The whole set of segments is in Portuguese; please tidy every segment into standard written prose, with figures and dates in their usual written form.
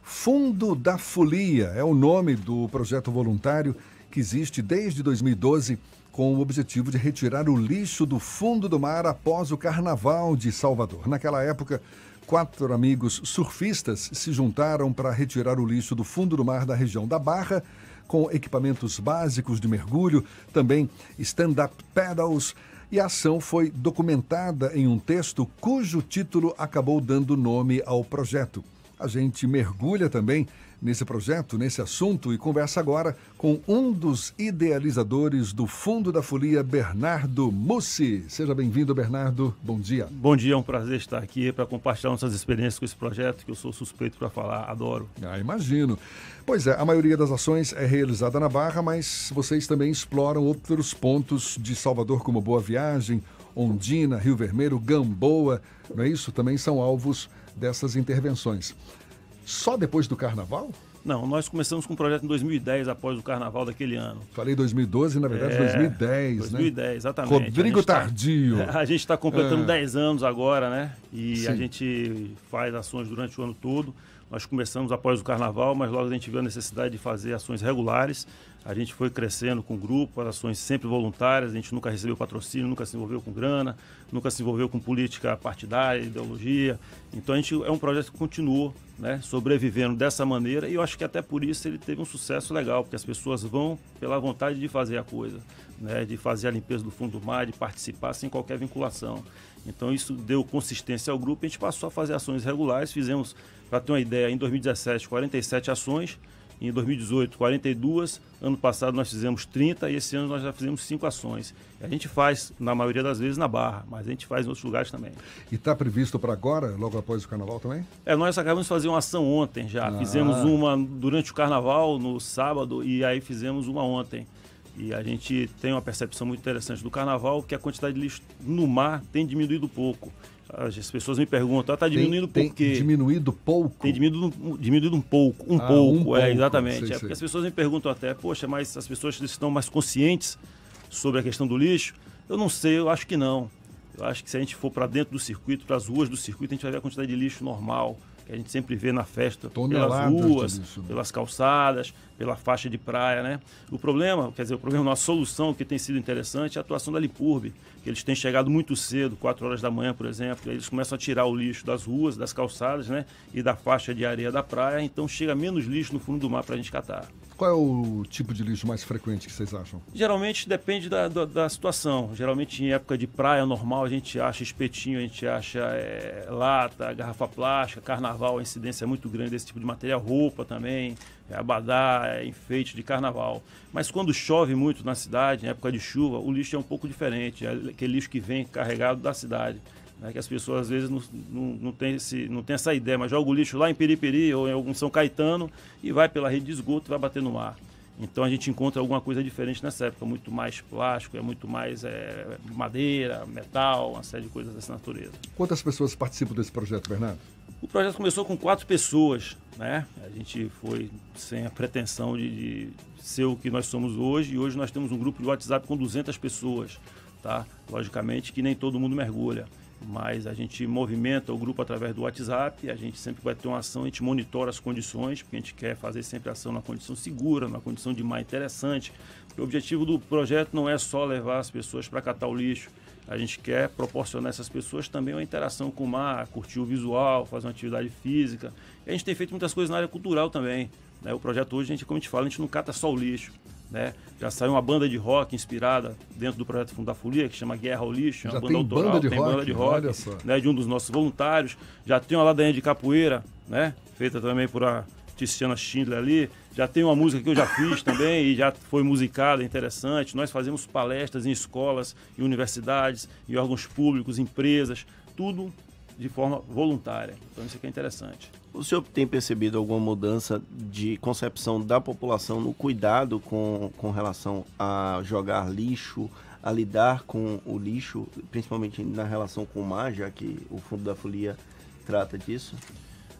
Fundo da Folia é o nome do projeto voluntário que existe desde 2012 com o objetivo de retirar o lixo do fundo do mar após o Carnaval de Salvador. Naquela época, 4 amigos surfistas se juntaram para retirar o lixo do fundo do mar da região da Barra, com equipamentos básicos de mergulho, também stand-up paddles, e a ação foi documentada em um texto cujo título acabou dando nome ao projeto. A gente mergulha também nesse projeto, nesse assunto, e conversa agora com um dos idealizadores do Fundo da Folia, Bernardo Mussi. Seja bem-vindo, Bernardo. Bom dia. Bom dia, é um prazer estar aqui para compartilhar nossas experiências com esse projeto, que eu sou suspeito para falar, adoro. Imagino. Pois é, a maioria das ações é realizada na Barra, mas vocês também exploram outros pontos de Salvador, como Boa Viagem, Ondina, Rio Vermelho, Gamboa, não é isso? Também são alvos dessas intervenções. Só depois do Carnaval? Não, nós começamos com o projeto em 2010, após o Carnaval daquele ano. Falei 2012, na verdade 2010, 2010, né? exatamente. Rodrigo Tardio. A gente está completando 10 anos agora, né? E Sim. A gente faz ações durante o ano todo. Nós começamos após o Carnaval, mas logo a gente viu a necessidade de fazer ações regulares. A gente foi crescendo com o grupo, as ações sempre voluntárias, a gente nunca recebeu patrocínio, nunca se envolveu com grana, nunca se envolveu com política partidária, ideologia. Então é um projeto que continuou, né, sobrevivendo dessa maneira, e eu acho que até por isso ele teve um sucesso legal, porque as pessoas vão pela vontade de fazer a coisa, né, de fazer a limpeza do fundo do mar, de participar sem qualquer vinculação. Então isso deu consistência ao grupo e a gente passou a fazer ações regulares. Fizemos, para ter uma ideia, em 2017 47 ações, em 2018 42, ano passado nós fizemos 30 e esse ano nós já fizemos 5 ações. A gente faz, na maioria das vezes, na Barra, mas a gente faz em outros lugares também. E está previsto para agora, logo após o Carnaval também? Nós acabamos de fazer uma ação ontem já. Fizemos uma durante o Carnaval, no sábado, e aí fizemos uma ontem. E a gente tem uma percepção muito interessante do Carnaval, que a quantidade de lixo no mar tem diminuído pouco. As pessoas me perguntam, está diminuindo por quê? Tem diminuído pouco? Tem diminuído um pouco, um pouco, exatamente. Sei. Porque as pessoas me perguntam até, poxa, mas as pessoas estão mais conscientes sobre a questão do lixo? Eu não sei, eu acho que não. Eu acho que se a gente for para dentro do circuito, para as ruas do circuito, a gente vai ver a quantidade de lixo normal, que a gente sempre vê na festa, pelas ruas, lixo, né? Pelas calçadas, pela faixa de praia, né? O problema, nossa solução, que tem sido interessante, é a atuação da Limpurbe, que eles têm chegado muito cedo, 4 horas da manhã, por exemplo, e aí eles começam a tirar o lixo das ruas, das calçadas, né? E da faixa de areia da praia, então chega menos lixo no fundo do mar para a gente catar. Qual é o tipo de lixo mais frequente que vocês acham? Geralmente depende da situação. Geralmente em época de praia normal a gente acha espetinho, a gente acha lata, garrafa plástica, carnaval, a incidência é muito grande desse tipo de material, roupa também, abadá, enfeite de carnaval. Mas quando chove muito na cidade, em época de chuva, o lixo é um pouco diferente, é aquele lixo que vem carregado da cidade. Que as pessoas às vezes não têm essa ideia, mas joga o lixo lá em Periperi ou em algum São Caetano e vai pela rede de esgoto e vai bater no mar. Então a gente encontra alguma coisa diferente nessa época, muito mais plástico, muito mais madeira, metal, uma série de coisas dessa natureza. Quantas pessoas participam desse projeto, Bernardo? O projeto começou com 4 pessoas, né? A gente foi sem a pretensão de ser o que nós somos hoje, e hoje nós temos um grupo de WhatsApp com 200 pessoas, tá? Logicamente que nem todo mundo mergulha, mas a gente movimenta o grupo através do WhatsApp, a gente sempre vai ter uma ação, a gente monitora as condições, porque a gente quer fazer sempre ação na condição segura, na condição de mar interessante, porque o objetivo do projeto não é só levar as pessoas para catar o lixo, a gente quer proporcionar a essas pessoas também uma interação com o mar, curtir o visual, fazer uma atividade física, e a gente tem feito muitas coisas na área cultural também, né? O projeto hoje, como a gente fala, a gente não cata só o lixo, né? Já saiu uma banda de rock inspirada dentro do projeto Fundo da Folia, que chama Guerra ao Lixo, é uma banda autoral, tem banda de rock, né, de um dos nossos voluntários. Já tem uma ladainha de capoeira, né, feita também por a Tiziana Schindler ali. Já tem uma música que eu já fiz também e já foi musicada, interessante. Nós fazemos palestras em escolas, em universidades, em órgãos públicos, empresas, tudo de forma voluntária. Então isso aqui é interessante. O senhor tem percebido alguma mudança de concepção da população no cuidado com relação a jogar lixo, a lidar com o lixo, principalmente na relação com o mar, já que o Fundo da Folia trata disso?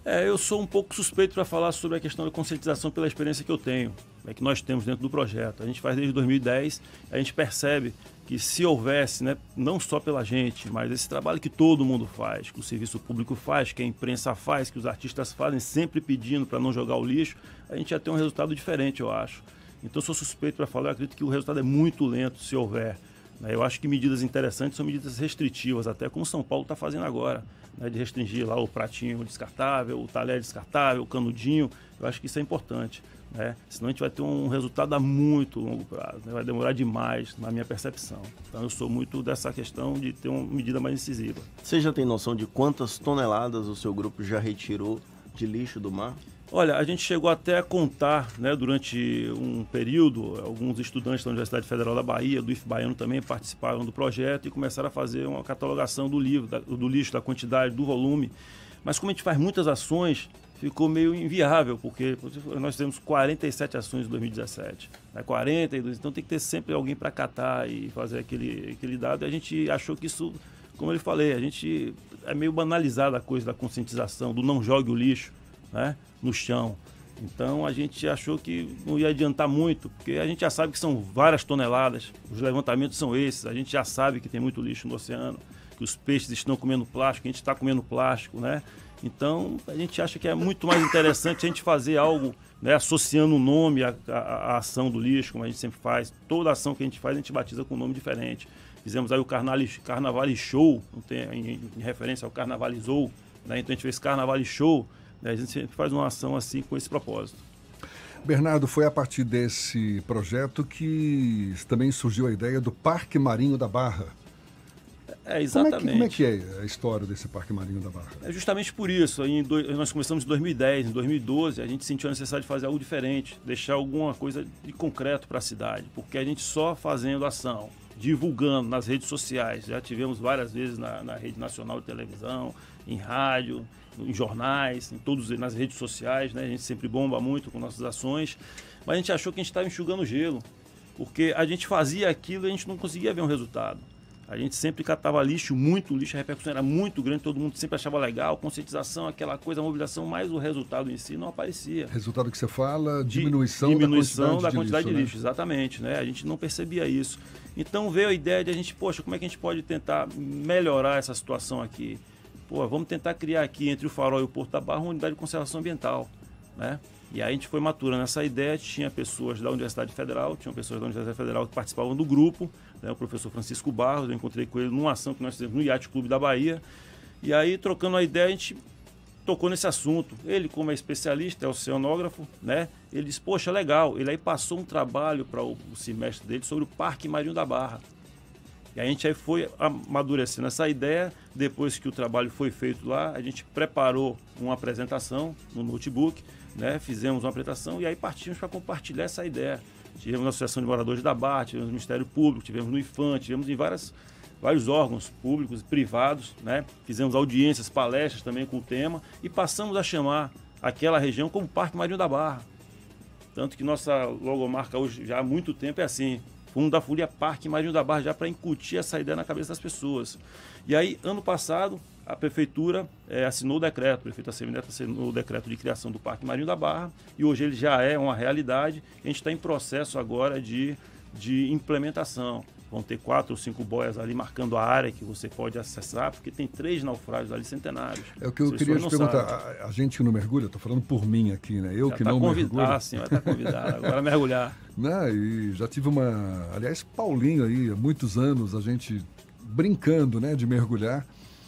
Eu sou um pouco suspeito para falar sobre a questão da conscientização pela experiência que eu tenho, que nós temos dentro do projeto. A gente faz desde 2010, a gente percebe que se houvesse, né, não só pela gente, mas esse trabalho que todo mundo faz, que o serviço público faz, que a imprensa faz, que os artistas fazem, sempre pedindo para não jogar o lixo, a gente ia ter um resultado diferente, eu acho. Então, sou suspeito para falar, eu acredito que o resultado é muito lento se houver. Eu acho que medidas interessantes são medidas restritivas, até como São Paulo está fazendo agora, né, de restringir lá o pratinho descartável, o talher descartável, o canudinho. Eu acho que isso é importante, né? Senão a gente vai ter um resultado a muito longo prazo, né? Vai demorar demais, na minha percepção. Então eu sou muito dessa questão de ter uma medida mais incisiva. Você já tem noção de quantas toneladas o seu grupo já retirou de lixo do mar? Olha, a gente chegou até a contar, né, durante um período, alguns estudantes da Universidade Federal da Bahia, do IF Baiano também participaram do projeto e começaram a fazer uma catalogação do lixo, da quantidade, do volume. Mas como a gente faz muitas ações, ficou meio inviável, porque nós temos 47 ações em 2017, né, 42, então tem que ter sempre alguém para catar e fazer aquele dado. E a gente achou que isso, como eu falei, a gente é meio banalizada a coisa da conscientização, do não jogue o lixo, né, no chão. Então a gente achou que não ia adiantar muito, porque a gente já sabe que são várias toneladas, os levantamentos são esses, a gente já sabe que tem muito lixo no oceano, que os peixes estão comendo plástico, a gente está comendo plástico, né? Então a gente acha que é muito mais interessante a gente fazer algo, né, associando o nome à ação do lixo, como a gente sempre faz. Toda ação que a gente faz, a gente batiza com um nome diferente. Fizemos aí o Carnavale Show, em referência ao Carnavalizou, né? Então a gente fez Carnavale Show. A gente sempre faz uma ação assim com esse propósito. Bernardo, foi a partir desse projeto que também surgiu a ideia do Parque Marinho da Barra. Exatamente. Como é que é a história desse Parque Marinho da Barra? É justamente por isso. Nós começamos em 2010, em 2012 a gente sentiu a necessidade de fazer algo diferente, deixar alguma coisa de concreto para a cidade, porque a gente só fazendo ação, divulgando nas redes sociais, já tivemos várias vezes na Rede Nacional de Televisão, em rádio, em jornais, nas redes sociais, né? A gente sempre bomba muito com nossas ações, mas a gente achou que a gente estava enxugando gelo, porque a gente fazia aquilo e a gente não conseguia ver um resultado. A gente sempre catava lixo, muito lixo, a repercussão era muito grande, todo mundo sempre achava legal, conscientização, aquela coisa, a mobilização, mas o resultado em si não aparecia. Resultado que você fala, diminuição da quantidade de lixo, exatamente, né? A gente não percebia isso. Então veio a ideia de a gente, poxa, como é que a gente pode tentar melhorar essa situação aqui? Pô, vamos tentar criar aqui entre o Farol e o Porto da Barra uma unidade de conservação ambiental, né? E aí a gente foi maturando essa ideia, tinha pessoas da Universidade Federal, que participavam do grupo, né? O professor Francisco Barros, eu encontrei com ele numa ação que nós fizemos no Yacht Clube da Bahia, e aí trocando a ideia a gente tocou nesse assunto. Ele, como é especialista, é oceanógrafo, né? Ele disse, poxa, legal, ele aí passou um trabalho para o semestre dele sobre o Parque Marinho da Barra. E a gente aí foi amadurecendo essa ideia. Depois que o trabalho foi feito lá, a gente preparou uma apresentação no notebook, né? Fizemos uma apresentação e aí partimos para compartilhar essa ideia. Tivemos na Associação de Moradores da Barra, tivemos no Ministério Público, tivemos no IFAM, tivemos em vários órgãos públicos e privados, né? Fizemos audiências, palestras também com o tema e passamos a chamar aquela região como Parque Marinho da Barra. Tanto que nossa logomarca hoje já há muito tempo é assim, Fundo da Folia Parque Marinho da Barra, já para incutir essa ideia na cabeça das pessoas. E aí, ano passado, a Prefeitura assinou o decreto, o prefeito Assemineto assinou o decreto de criação do Parque Marinho da Barra, e hoje ele já é uma realidade. A gente está em processo agora de implementação. Vão ter 4 ou 5 boias ali marcando a área que você pode acessar, porque tem 3 naufrágios ali centenários. É o que eu queria te perguntar. A gente que não mergulha, estou falando por mim aqui, né? Eu já que não mergulho. Ah, sim, vai estar convidado agora a mergulhar. Não, e já tive aliás, Paulinho aí, há muitos anos, a gente brincando, né, de mergulhar.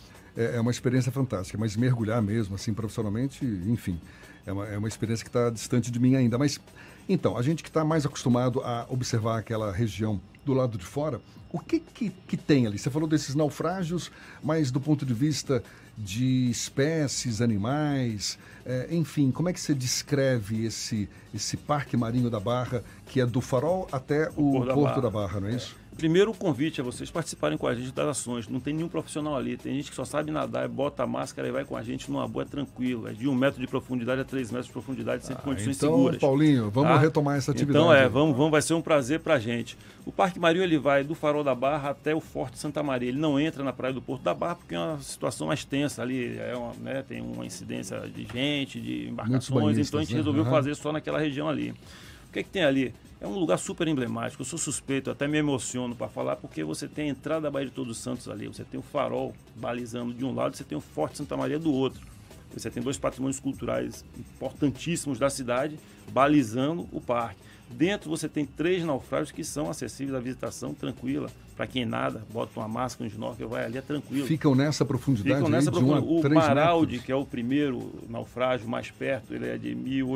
É uma experiência fantástica, mas mergulhar mesmo, assim, profissionalmente, enfim, é uma experiência que está distante de mim ainda. Mas, então, a gente que está mais acostumado a observar aquela região do lado de fora, o que tem ali? Você falou desses naufrágios, mas do ponto de vista de espécies, animais, enfim, como é que você descreve esse Parque Marinho da Barra, que é do Farol até o Porto da Barra, não é isso? Primeiro, o convite a vocês participarem com a gente das ações. Não tem nenhum profissional ali. Tem gente que só sabe nadar, bota a máscara e vai com a gente numa boa, é tranquilo. É de 1 metro de profundidade a 3 metros de profundidade, sempre condições seguras. Então, Paulinho, vamos retomar essa atividade. Então, vai ser um prazer pra gente. O Parque Marinho, ele vai do Farol da Barra até o Forte Santa Maria. Ele não entra na praia do Porto da Barra porque é uma situação mais tensa ali. Tem uma incidência de gente, de embarcações. Então a gente resolveu fazer só naquela região ali. O que tem ali? É um lugar super emblemático. Eu sou suspeito, até me emociono para falar, porque você tem a entrada da Baía de Todos os Santos ali, você tem o farol balizando de um lado, você tem o Forte Santa Maria do outro. Você tem 2 patrimônios culturais importantíssimos da cidade balizando o parque. Dentro você tem 3 naufrágios que são acessíveis à visitação tranquila. Para quem nada, bota uma máscara, um snorkel, vai ali, é tranquilo. Ficam nessa profundidade? Ficam nessa profundidade. O Maraldi, metros. que é o primeiro naufrágio mais perto, ele é de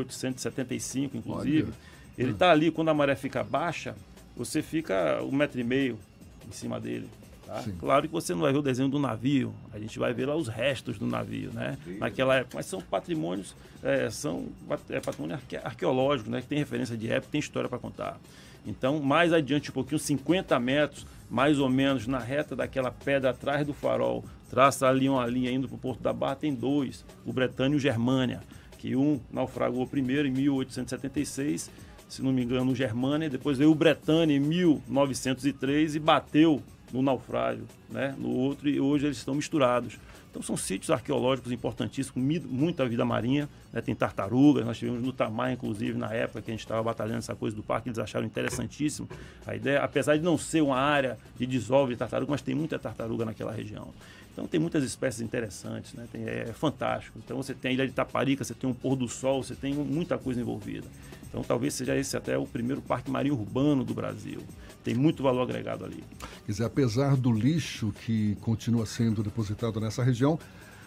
1875, inclusive. Olha. Ele está ali, quando a maré fica baixa, você fica 1,5 metro em cima dele. Tá? Claro que você não vai ver o desenho do navio, a gente vai ver lá os restos do navio, né? Naquela época, mas são patrimônios, patrimônio arqueológico, né? Que tem referência de época, tem história para contar. Então, mais adiante um pouquinho, 50 metros, mais ou menos, na reta daquela pedra atrás do farol, traça ali uma linha indo para o Porto da Barra, tem 2, o Bretânia e o Germânia, que um naufragou primeiro em 1876, se não me engano, o Germânia, depois veio o Bretânia em 1903 e bateu no naufrágio, né, no outro, e hoje eles estão misturados. Então são sítios arqueológicos importantíssimos, muita vida marinha, né, tem tartarugas, nós tivemos no Tamar, inclusive, na época que a gente estava batalhando essa coisa do parque, eles acharam interessantíssimo a ideia, apesar de não ser uma área de desove de tartaruga, mas tem muita tartaruga naquela região. Então tem muitas espécies interessantes, né? É fantástico. Então você tem a Ilha de Taparica, você tem um pôr do sol, você tem muita coisa envolvida. Então talvez seja esse até o primeiro parque marinho urbano do Brasil. Tem muito valor agregado ali. Quer dizer, apesar do lixo que continua sendo depositado nessa região,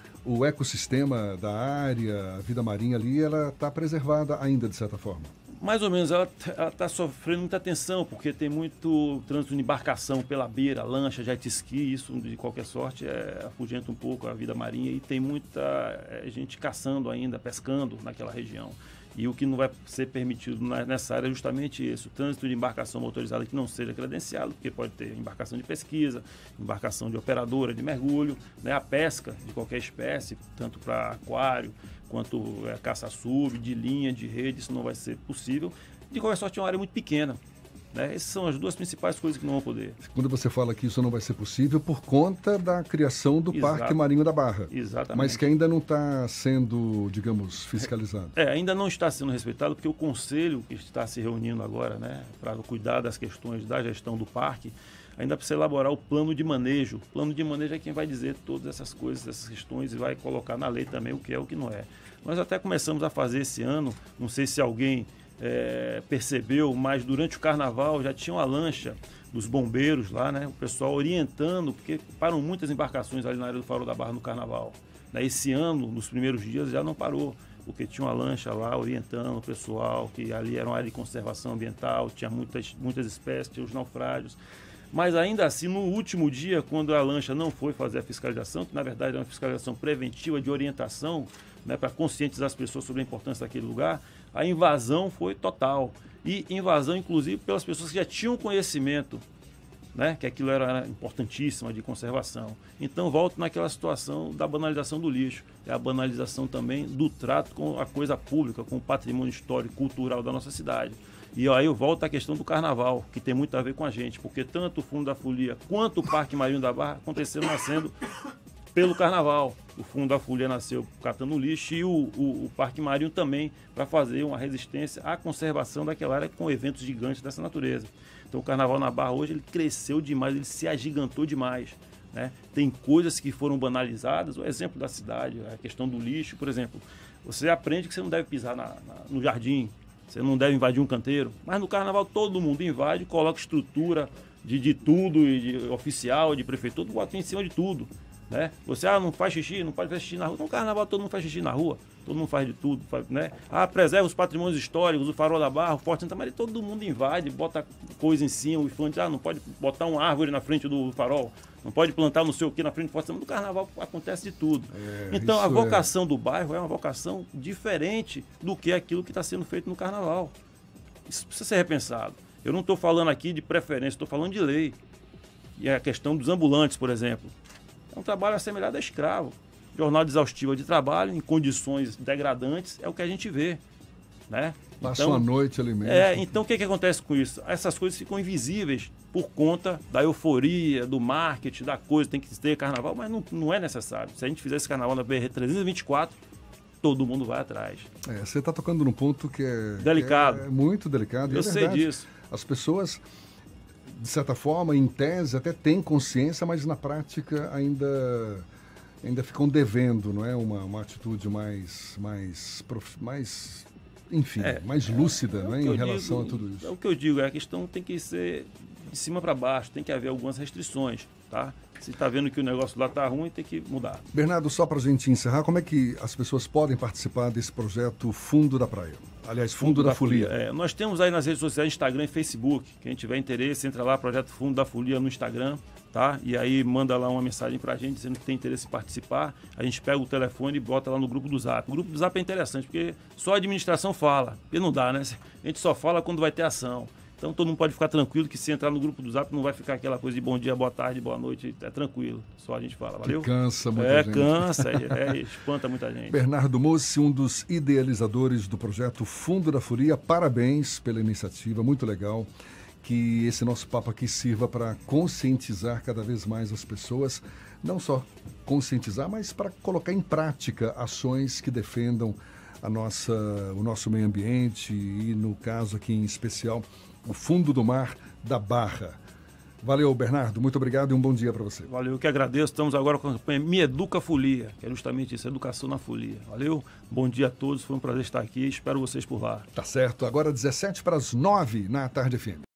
o ecossistema da área, a vida marinha ali, ela está preservada ainda de certa forma. Mais ou menos, ela está sofrendo muita tensão, porque tem muito trânsito de embarcação pela beira, lancha, jet ski, isso de qualquer sorte afugenta um pouco a vida marinha e tem muita gente caçando ainda, pescando naquela região. E o que não vai ser permitido nessa área é justamente isso, o trânsito de embarcação motorizada que não seja credenciado, porque pode ter embarcação de pesquisa, embarcação de operadora de mergulho, né, a pesca de qualquer espécie, tanto para aquário, quanto caça-sub, de linha, de rede, isso não vai ser possível. De qualquer sorte, é uma área muito pequena. Né? Essas são as 2 principais coisas que não vão poder. Quando você fala que isso não vai ser possível por conta da criação do Parque Marinho da Barra. Exatamente. Mas que ainda não está sendo, digamos, fiscalizado. Ainda não está sendo respeitado, porque o conselho que está se reunindo agora, né, para cuidar das questões da gestão do parque, ainda precisa elaborar o plano de manejo. O plano de manejo é quem vai dizer todas essas coisas, essas questões, e vai colocar na lei também o que é e o que não é. Nós até começamos a fazer esse ano, não sei se alguém percebeu, mas durante o carnaval já tinha uma lancha dos bombeiros lá, né? O pessoal orientando, porque param muitas embarcações ali na área do Farol da Barra no carnaval. Esse ano, nos primeiros dias, já não parou, porque tinha uma lancha lá orientando o pessoal, que ali era uma área de conservação ambiental, tinha muitas espécies, tinha os naufrágios. Mas ainda assim, no último dia, quando a lancha não foi fazer a fiscalização, que na verdade é uma fiscalização preventiva de orientação, né, para conscientizar as pessoas sobre a importância daquele lugar, a invasão foi total. E invasão, inclusive, pelas pessoas que já tinham conhecimento, né, que aquilo era importantíssimo de conservação. Então, volto naquela situação da banalização do lixo. É a banalização também do trato com a coisa pública, com o patrimônio histórico, cultural da nossa cidade. E aí eu volto à questão do carnaval, que tem muito a ver com a gente, porque tanto o Fundo da Folia quanto o Parque Marinho da Barra aconteceram nascendo pelo carnaval. O Fundo da Folia nasceu catando lixo e o Parque Marinho também para fazer uma resistência à conservação daquela área com eventos gigantes dessa natureza. Então o carnaval na Barra hoje ele cresceu demais, ele se agigantou demais. Né? Tem coisas que foram banalizadas, o exemplo da cidade, a questão do lixo, por exemplo. Você aprende que você não deve pisar no jardim, você não deve invadir um canteiro, mas no carnaval todo mundo invade, coloca estrutura de tudo, de oficial, de prefeitura, bota em cima de tudo. Né? Você não faz xixi, não pode fazer xixi na rua. No carnaval todo mundo faz xixi na rua, todo mundo faz de tudo. Né? Preserva os patrimônios históricos, o Farol da Barra, o Forte Santa Maria, todo mundo invade, bota coisa em cima, o infante, não pode botar uma árvore na frente do farol, não pode plantar não sei o que na frente do Forte Santa Maria. No carnaval acontece de tudo. Então a vocação do bairro é uma vocação diferente do que aquilo que está sendo feito no carnaval. Isso precisa ser repensado. Eu não estou falando aqui de preferência, estou falando de lei. E a questão dos ambulantes, por exemplo. É um trabalho assemelhado a escravo. Jornada exaustiva de trabalho, em condições degradantes, é o que a gente vê. Né? Passa uma noite ali mesmo. Então o que acontece com isso? Essas coisas ficam invisíveis por conta da euforia, do marketing, da coisa, tem que ter carnaval, mas não é necessário. Se a gente fizer esse carnaval na BR 324, todo mundo vai atrás. Você está tocando num ponto que é delicado. Que é muito delicado. Eu sei disso. As pessoas, de certa forma, em tese, até têm consciência, mas na prática ainda ficam devendo, não é? Uma atitude mais enfim, mais lúcida, não é? Em relação a tudo isso. É o que eu digo, a questão tem que ser de cima para baixo, tem que haver algumas restrições, tá? Se está vendo que o negócio lá está ruim, tem que mudar. Bernardo, só para a gente encerrar, como é que as pessoas podem participar desse projeto Fundo da Praia? Aliás, Fundo da Folia. Nós temos aí nas redes sociais, Instagram e Facebook. Quem tiver interesse, entra lá, Projeto Fundo da Folia no Instagram, tá? E aí manda lá uma mensagem pra gente dizendo que tem interesse em participar. A gente pega o telefone e bota lá no grupo do Zap. O grupo do Zap é interessante, porque só a administração fala. E não dá, né? A gente só fala quando vai ter ação. Então todo mundo pode ficar tranquilo que se entrar no grupo do Zap não vai ficar aquela coisa de bom dia, boa tarde, boa noite. É tranquilo. Só a gente fala. Valeu? Que cansa muita gente. Cansa. Espanta muita gente. Bernardo Mossi, um dos idealizadores do projeto Fundo da Folia. Parabéns pela iniciativa. Muito legal. Que esse nosso papo aqui sirva para conscientizar cada vez mais as pessoas. Não só conscientizar, mas para colocar em prática ações que defendam o nosso meio ambiente e, no caso aqui em especial, o fundo do mar da Barra. Valeu, Bernardo. Muito obrigado e um bom dia para você. Valeu, eu que agradeço. Estamos agora com a campanha Me Educa Folia, que é justamente isso, educação na folia. Valeu, bom dia a todos. Foi um prazer estar aqui. Espero vocês por lá. Tá certo. Agora 7:17 na Tarde FM.